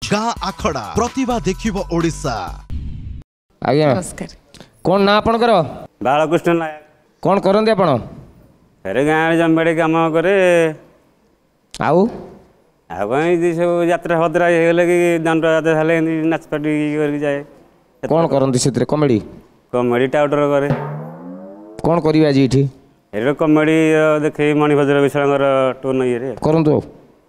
गाँ आखड़ा प्रतिभा देखिबो ओडिशा। आज्ञा नमस्कार। कौन ना आपणकर बालकृष्ण नायक कौन करते आपण फेरे गाँव जमबाड़ी कम करे आउ आगे सब यात्रा फतरा होगले कि दंड यात्रा हेले नाचपाटी कर जाए कौन करते से कमेडी कमेडी टाउटर करे कौन करिवे आज इठी ये कमेडी देखे मणिभद्र विशाल टोन ये करंतु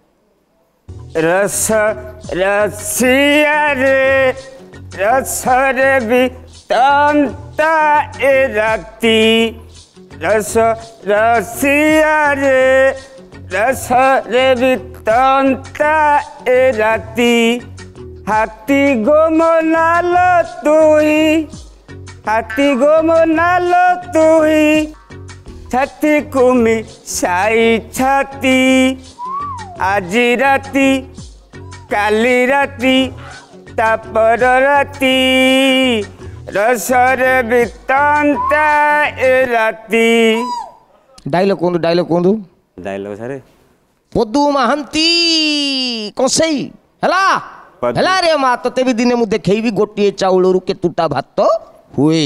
रस रसिया रे रस रे बितंता ए राती रस रसिया रे रस रे बितंता ए राती हाथी गो मनाल तुई हाथी गो मनाल तुई छाती कुमी साई छाती आजी राती काली राती तापर राती रसरे बितंता ए राती डायलॉग कहूँ डायलॉग सारे पदु महांती कसई हला हला रे मा तते भी दिने मु देखैबी गोटिए चाउलरू केतुटा भात हुए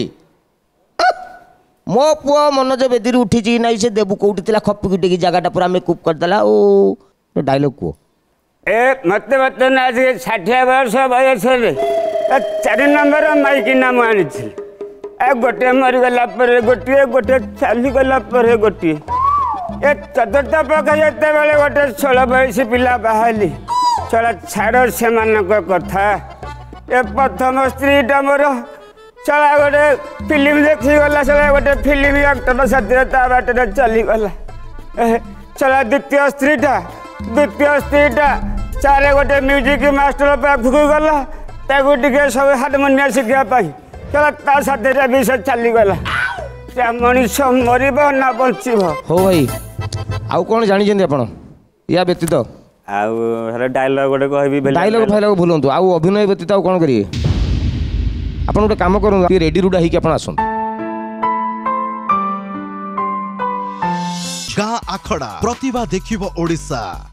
मो पुआ मनोज बेदी उठी ना से देबू कौटी थिला खपी टेकी जगह पूरा मेकअप करदेला ओ डायलॉग को ए मत ना 60 वर्ष बयस चार नंबर माइकी नाम आनी गोटे मरीगला गोटे गोटे चलीगला गोटे ए चतुर्थ पक्ष जिते बड़े गोटे 16 बयस पिला बाहली चला छाड़ से कथा ए प्रथम स्त्रीटा मोर चला गोटे फिल्म देखी गला चला गोटे फिल्म एक्टर साथी बाटे चलीगला चला द्वितीय स्त्रीटा चारे गोटे म्यूजिक मास्टर पाखक गला ताकू टे सब हारमोनिया शिखापी चला ता साथी भी से चलीगला मनीष मरब ना बचब हो भाई आउ कौन जानी आप या व्यतीत आउ डायलॉग गोटे कह डायलॉग फाइलॉग भूलु आउ अभिनय व्यतीत आउ कौन करिए आप गोटे कम करूँ रेडी रुडा होकर आसतु गाँ आखड़ा प्रतिभा देखिबो ओडिशा।